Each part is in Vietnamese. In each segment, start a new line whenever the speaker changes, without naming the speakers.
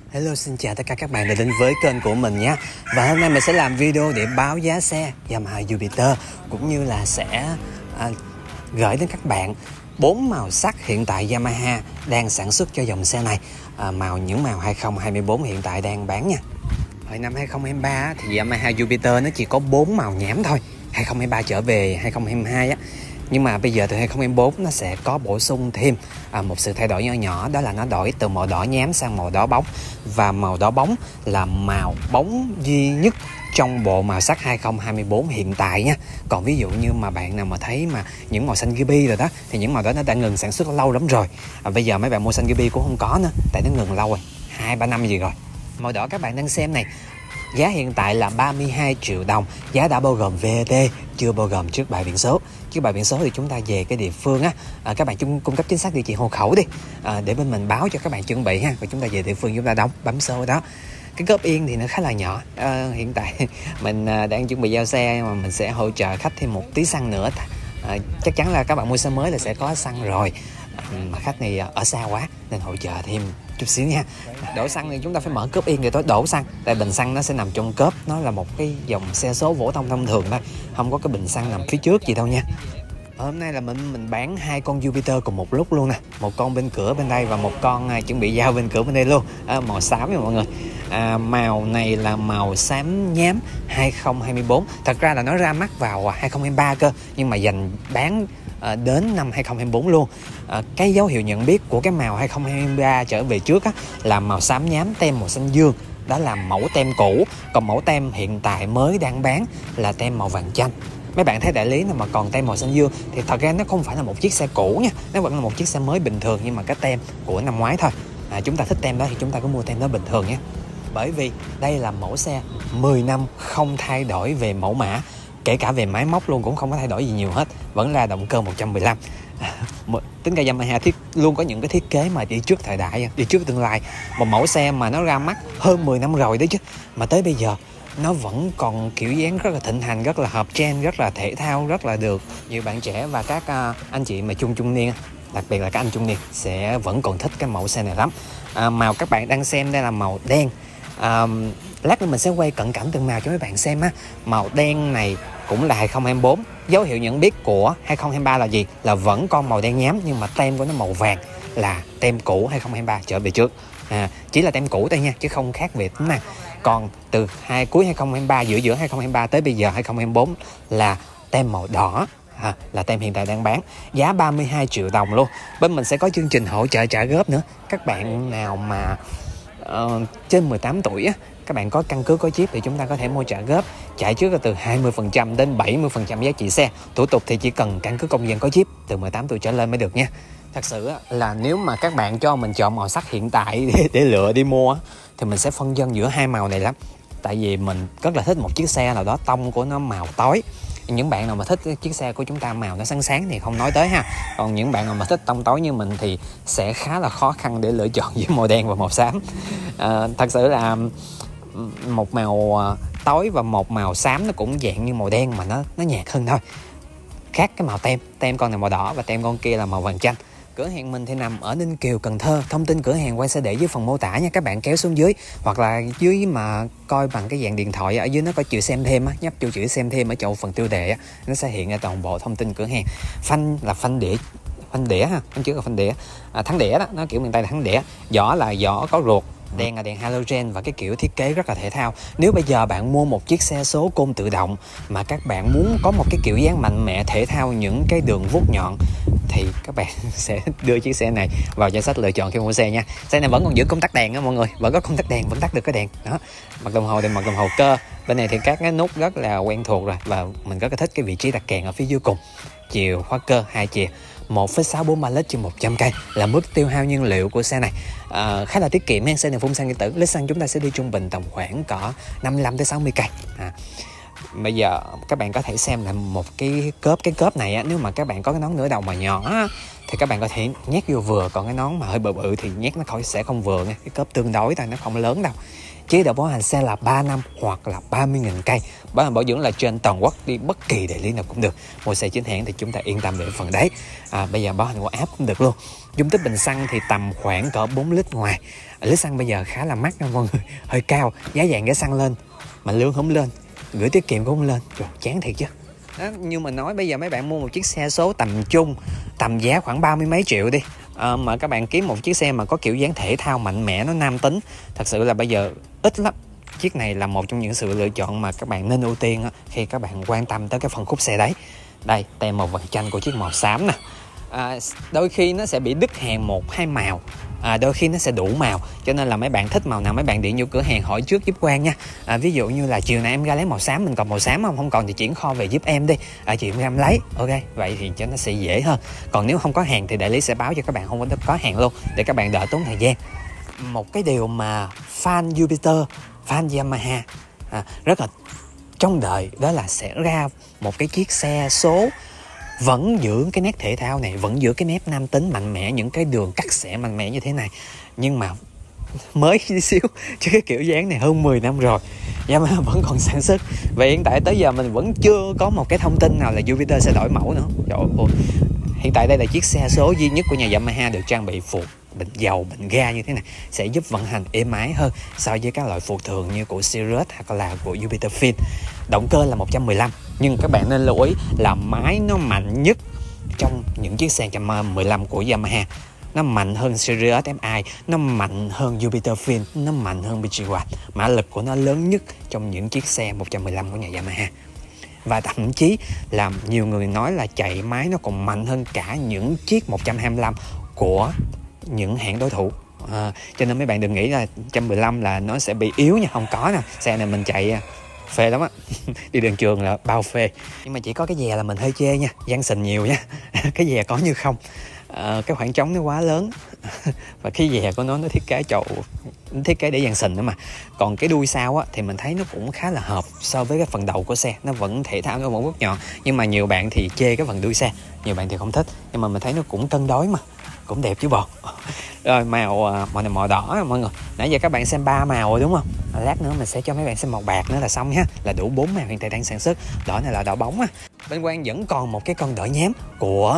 Hello, xin chào tất cả các bạn đã đến với kênh của mình nhé. Và hôm nay mình sẽ làm video để báo giá xe Yamaha Jupiter, cũng như là sẽ gửi đến các bạn 4 màu sắc hiện tại Yamaha đang sản xuất cho dòng xe này. Những màu 2024 hiện tại đang bán nha. Hồi năm 2023 thì Yamaha Jupiter nó chỉ có 4 màu nhám thôi. 2023 trở về 2022 á. Nhưng mà bây giờ từ 2024 nó sẽ có bổ sung thêm một sự thay đổi nhỏ nhỏ, đó là nó đổi từ màu đỏ nhám sang màu đỏ bóng. Và màu đỏ bóng là màu bóng duy nhất trong bộ màu sắc 2024 hiện tại nha. Còn ví dụ như mà bạn nào mà thấy mà những màu xanh ruby rồi đó, thì những màu đó nó đã ngừng sản xuất lâu lắm rồi. Bây giờ mấy bạn mua xanh ruby cũng không có nữa, tại nó ngừng lâu rồi, 2-3 năm gì rồi. Màu đỏ các bạn đang xem này, giá hiện tại là 32 triệu đồng. Giá đã bao gồm VAT, chưa bao gồm trước bạ biển số. Trước bạ biển số thì chúng ta về cái địa phương á, các bạn cung cấp chính xác địa chỉ hộ khẩu đi, để bên mình báo cho các bạn chuẩn bị ha. Rồi chúng ta về địa phương chúng ta đóng, bấm số đó. Cái góp yên thì nó khá là nhỏ. Hiện tại mình đang chuẩn bị giao xe, mà mình sẽ hỗ trợ khách thêm một tí xăng nữa. Chắc chắn là các bạn mua xe mới là sẽ có xăng rồi, mà khách này ở xa quá nên hỗ trợ thêm chút xíu nha. Đổ xăng thì chúng ta phải mở cốp yên để đổ xăng, tại bình xăng nó sẽ nằm trong cốp. Nó là một cái dòng xe số phổ thông thông thường thôi, không có cái bình xăng nằm phía trước gì đâu nha. Hôm nay là mình bán 2 con Jupiter cùng một lúc luôn nè. Một con bên cửa bên đây và một con chuẩn bị giao bên cửa bên đây luôn. Màu xám nha mọi người. Màu này là màu xám nhám 2024. Thật ra là nó ra mắt vào 2023 cơ, nhưng mà dành bán đến năm 2024 luôn. Cái dấu hiệu nhận biết của cái màu 2023 trở về trước á, là màu xám nhám tem màu xanh dương. Đó là mẫu tem cũ. Còn mẫu tem hiện tại mới đang bán là tem màu vàng chanh. Mấy bạn thấy đại lý nào mà còn tem màu xanh dương thì thật ra nó không phải là một chiếc xe cũ nha, nó vẫn là một chiếc xe mới bình thường, nhưng mà cái tem của năm ngoái thôi. Chúng ta thích tem đó thì chúng ta cứ mua tem đó bình thường nhé. Bởi vì đây là mẫu xe 10 năm không thay đổi về mẫu mã, kể cả về máy móc luôn cũng không có thay đổi gì nhiều hết, vẫn là động cơ 115. Tính ra Yamaha luôn có những cái thiết kế mà đi trước thời đại, đi trước tương lai. Một mẫu xe mà nó ra mắt hơn 10 năm rồi đấy chứ, mà tới bây giờ nó vẫn còn kiểu dáng rất là thịnh hành, rất là hợp trend, rất là thể thao, rất là được nhiều bạn trẻ và các anh chị mà trung niên, đặc biệt là các anh trung niên sẽ vẫn còn thích cái mẫu xe này lắm. Màu các bạn đang xem đây là màu đen. Lát nữa mình sẽ quay cận cảnh từng màu cho mấy bạn xem á. Màu đen này cũng là 2024. Dấu hiệu nhận biết của 2023 là gì? Là vẫn con màu đen nhám, nhưng mà tem của nó màu vàng, là tem cũ 2023 trở về trước. Chỉ là tem cũ thôi nha, chứ không khác biệt tính năng. Còn từ cuối 2023, giữa 2023 tới bây giờ 2024 là tem màu đỏ, là tem hiện tại đang bán. Giá 32 triệu đồng luôn. Bên mình sẽ có chương trình hỗ trợ trả góp nữa. Các bạn nào mà trên 18 tuổi á, các bạn có căn cước có chip thì chúng ta có thể mua trả góp, trả trước là từ 20% đến 70% giá trị xe. Thủ tục thì chỉ cần căn cước công dân có chip, từ 18 tuổi trở lên mới được nha. Thật sự là nếu mà các bạn cho mình chọn màu sắc hiện tại để lựa đi mua thì mình sẽ phân vân giữa hai màu này lắm. Tại vì mình rất là thích một chiếc xe nào đó tông của nó màu tối. Những bạn nào mà thích chiếc xe của chúng ta màu nó sáng sáng thì không nói tới ha. Còn những bạn nào mà thích tông tối như mình thì sẽ khá là khó khăn để lựa chọn giữa màu đen và màu xám. Thật sự là một màu tối và một màu xám nó cũng dạng như màu đen mà nó nhạt hơn thôi. Khác cái màu tem con này màu đỏ và tem con kia là màu vàng chanh. Cửa hàng mình thì nằm ở Ninh Kiều, Cần Thơ. Thông tin cửa hàng Quang sẽ để dưới phần mô tả nha. Các bạn kéo xuống dưới, hoặc là dưới mà coi bằng cái dạng điện thoại, ở dưới nó có chữ xem thêm á, nhấp vô chữ xem thêm ở chỗ phần tiêu đề á, nó sẽ hiện ra toàn bộ thông tin cửa hàng. Phanh là phanh đĩa ha, không chứ là phanh đĩa. Thắng đĩa đó, nó kiểu miền Tây là thắng đĩa. Giỏ là giỏ có ruột. Đèn là đèn halogen và cái kiểu thiết kế rất là thể thao. Nếu bây giờ bạn mua một chiếc xe số côn tự động mà các bạn muốn có một cái kiểu dáng mạnh mẽ thể thao, những cái đường vuốt nhọn, thì các bạn sẽ đưa chiếc xe này vào danh sách lựa chọn khi mua xe nha. Xe này vẫn còn giữ công tắc đèn đó mọi người, vẫn có công tắc đèn, vẫn tắt được cái đèn đó. Mặt đồng hồ thì mặt đồng hồ cơ. Bên này thì các cái nút rất là quen thuộc rồi, và mình rất là thích cái vị trí đặt kèn ở phía dưới cùng. Chìa khóa cơ 2 chìa, 1,643 lít trên 100 cây là mức tiêu hao nhiên liệu của xe này. Khá là tiết kiệm ha. Xe này phun xăng điện tử, lít xăng chúng ta sẽ đi trung bình tầm khoảng cỡ 55 tới 60 cây. Bây giờ các bạn có thể xem là một cái cớp này á, nếu mà các bạn có cái nón nửa đầu mà nhỏ á, thì các bạn có thể nhét vô vừa, còn cái nón mà hơi bự thì nhét nó sẽ không vừa nha. Cái cớp tương đối thôi, nó không lớn đâu. chế độ bảo hành xe là 3 năm hoặc là 30.000 cây. Bảo hành bảo dưỡng là trên toàn quốc, đi bất kỳ đại lý nào cũng được. Mua xe chính hãng thì chúng ta yên tâm về phần đấy. Bây giờ bảo hành qua app cũng được luôn. Dung tích bình xăng thì tầm khoảng cỡ 4 lít ngoài. Lít xăng bây giờ khá là mắc nha mọi người, hơi cao, giá vàng giá xăng lên mà lương không lên, gửi tiết kiệm cũng không lên. Trời, chán thiệt chứ. Đó, như mình nói, bây giờ mấy bạn mua một chiếc xe số tầm trung, tầm giá khoảng 30 mấy triệu đi, mà các bạn kiếm một chiếc xe mà có kiểu dáng thể thao mạnh mẽ, nó nam tính, thật sự là bây giờ ít lắm. Chiếc này là một trong những sự lựa chọn mà các bạn nên ưu tiên khi các bạn quan tâm tới cái phân khúc xe đấy. Đây, tem màu vàng chanh của chiếc màu xám nè. Đôi khi nó sẽ bị đứt hàng 1-2 màu, đôi khi nó sẽ đủ màu, cho nên là mấy bạn thích màu nào mấy bạn điện vô cửa hàng hỏi trước giúp Quang nha. Ví dụ như là chiều nay em ra lấy màu xám, mình còn màu xám không còn thì chuyển kho về giúp em đi, chị em lấy, ok, vậy thì cho nó sẽ dễ hơn. Còn nếu không có hàng thì đại lý sẽ báo cho các bạn không có hàng luôn, để các bạn đỡ tốn thời gian. Một cái điều mà fan Jupiter, fan Yamaha rất là trông đợi, đó là sẽ ra một cái chiếc xe số vẫn giữ cái nét thể thao này, vẫn giữ cái nét nam tính mạnh mẽ, những cái đường cắt xẻ mạnh mẽ như thế này, nhưng mà mới tí xíu, chứ cái kiểu dáng này hơn 10 năm rồi Yamaha vẫn còn sản xuất. Và hiện tại tới giờ mình vẫn chưa có một cái thông tin nào là Jupiter sẽ đổi mẫu nữa. Trời ơi, hiện tại đây là chiếc xe số duy nhất của nhà Yamaha được trang bị phuộc bình dầu, bình ga như thế này, sẽ giúp vận hành êm ái hơn so với các loại phuộc thường như của Sirius hoặc là của Jupiter Fin. Động cơ là 115, nhưng các bạn nên lưu ý là máy nó mạnh nhất trong những chiếc xe 115 của Yamaha. Nó mạnh hơn Sirius FI, nó mạnh hơn Jupiter Fin, nó mạnh hơn BG1. Mã lực của nó lớn nhất trong những chiếc xe 115 của nhà Yamaha. Và thậm chí là nhiều người nói là chạy máy nó còn mạnh hơn cả những chiếc 125 của những hãng đối thủ. Cho nên mấy bạn đừng nghĩ là 115 là nó sẽ bị yếu nha, không có nè. Xe này mình chạy phê lắm á. Đi đường trường là bao phê. Nhưng mà chỉ có cái dè là mình hơi chê nha, giăng sình nhiều nha. Cái dè có như không. Cái khoảng trống nó quá lớn. Và cái dè của nó thiết kế để giăng sình nữa mà. Còn cái đuôi sau á thì mình thấy nó cũng khá là hợp so với cái phần đầu của xe. Nó vẫn thể thao, nó vẫn bước nhọn. Nhưng mà nhiều bạn thì chê cái phần đuôi xe, nhiều bạn thì không thích. Nhưng mà mình thấy nó cũng cân đối mà, cũng đẹp chứ bọt. Rồi màu này màu đỏ mọi người. Nãy giờ các bạn xem 3 màu rồi đúng không? Lát nữa mình sẽ cho mấy bạn xem màu bạc nữa là xong ha. Là đủ 4 màu hiện tại đang sản xuất. Đỏ này là đỏ bóng á. Bên Quang vẫn còn một cái con đỏ nhám của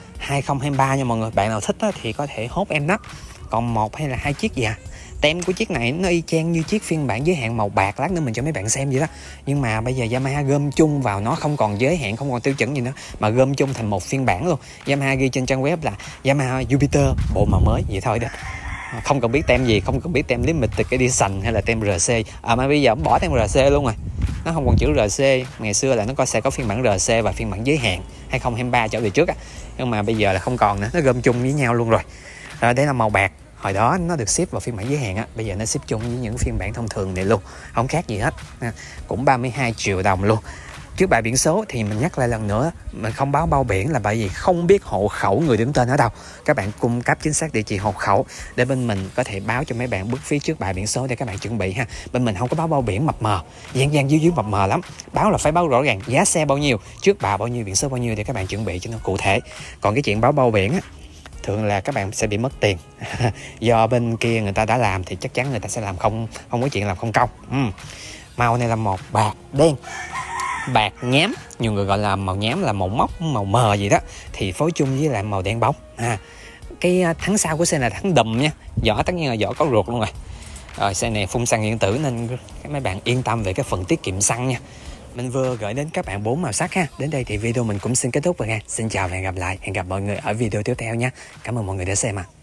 2023 nha mọi người. Bạn nào thích thì có thể hốt em nắp. Còn 1 hay là 2 chiếc gì tem của chiếc này nó y chang như chiếc phiên bản giới hạn màu bạc, lát nữa mình cho mấy bạn xem vậy đó. Nhưng mà bây giờ Yamaha gom chung vào, nó không còn giới hạn, không còn tiêu chuẩn gì nữa, mà gom chung thành một phiên bản luôn. Yamaha ghi trên trang web là Yamaha Jupiter bộ màu mới vậy thôi đó. Không cần biết tem gì, không cần biết tem Limited Edition hay là tem RC. Mà bây giờ bỏ tem RC luôn rồi, nó không còn chữ RC. Ngày xưa là nó sẽ có phiên bản RC và phiên bản giới hạn 2023 trở về trước nhưng mà bây giờ là không còn nữa, nó gom chung với nhau luôn rồi. Đây là màu bạc. Hồi đó nó được ship vào phiên bản giới hạn bây giờ nó ship chung với những phiên bản thông thường này luôn, không khác gì hết. Cũng 32 triệu đồng luôn. Trước bạ biển số thì mình nhắc lại lần nữa, mình không báo bao biển là bởi vì không biết hộ khẩu người đứng tên ở đâu. Các bạn cung cấp chính xác địa chỉ hộ khẩu để bên mình có thể báo cho mấy bạn bước phí trước bạ biển số để các bạn chuẩn bị ha. Bên mình không có báo bao biển mập mờ, gian dưới mập mờ lắm. Báo là phải báo rõ ràng giá xe bao nhiêu, trước bạ bao nhiêu, biển số bao nhiêu để các bạn chuẩn bị cho nó cụ thể. Còn cái chuyện báo bao biển thường là các bạn sẽ bị mất tiền. Do bên kia người ta đã làm thì chắc chắn người ta sẽ làm không có chuyện làm không công. Màu này là màu bạc đen, bạc nhám, nhiều người gọi là màu nhám là màu móc, màu mờ gì đó, thì phối chung với lại màu đen bóng. Cái thắng sau của xe này là thắng đùm nha, vỏ tất nhiên là vỏ có ruột luôn rồi. Xe này phun xăng điện tử nên mấy bạn yên tâm về cái phần tiết kiệm xăng nha. Mình vừa gửi đến các bạn 4 màu sắc ha. Đến đây thì video mình cũng xin kết thúc rồi nha. Xin chào và hẹn gặp lại. Hẹn gặp mọi người ở video tiếp theo nha. Cảm ơn mọi người đã xem